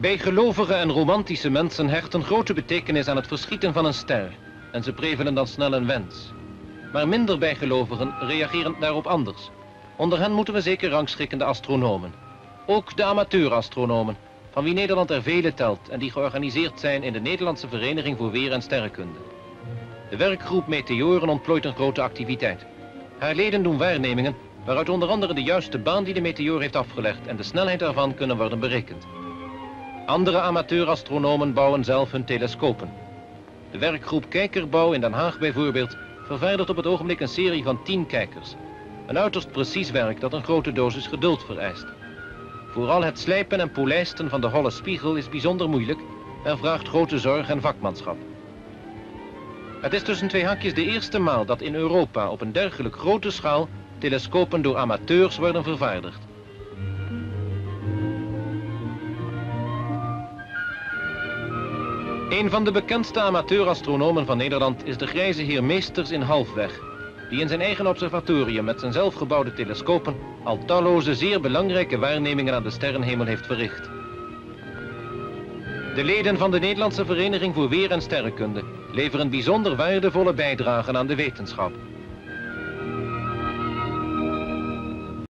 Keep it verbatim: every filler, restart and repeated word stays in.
Bijgelovige en romantische mensen hechten grote betekenis aan het verschieten van een ster en ze prevelen dan snel een wens. Maar minder bijgelovigen reageren daarop anders. Onder hen moeten we zeker rangschikken de astronomen. Ook de amateurastronomen, van wie Nederland er vele telt en die georganiseerd zijn in de Nederlandse Vereniging voor Weer- en Sterrenkunde. De werkgroep Meteoren ontplooit een grote activiteit. Haar leden doen waarnemingen waaruit onder andere de juiste baan die de meteoor heeft afgelegd en de snelheid daarvan kunnen worden berekend. Andere amateurastronomen bouwen zelf hun telescopen. De werkgroep Kijkerbouw in Den Haag bijvoorbeeld vervaardigt op het ogenblik een serie van tien kijkers. Een uiterst precies werk dat een grote dosis geduld vereist. Vooral het slijpen en polijsten van de holle spiegel is bijzonder moeilijk en vraagt grote zorg en vakmanschap. Het is tussen twee haakjes de eerste maal dat in Europa op een dergelijk grote schaal telescopen door amateurs worden vervaardigd. Een van de bekendste amateurastronomen van Nederland is de grijze heer Meesters in Halfweg, die in zijn eigen observatorium met zijn zelfgebouwde telescopen al talloze zeer belangrijke waarnemingen aan de sterrenhemel heeft verricht. De leden van de Nederlandse Vereniging voor Weer- en Sterrenkunde leveren bijzonder waardevolle bijdragen aan de wetenschap.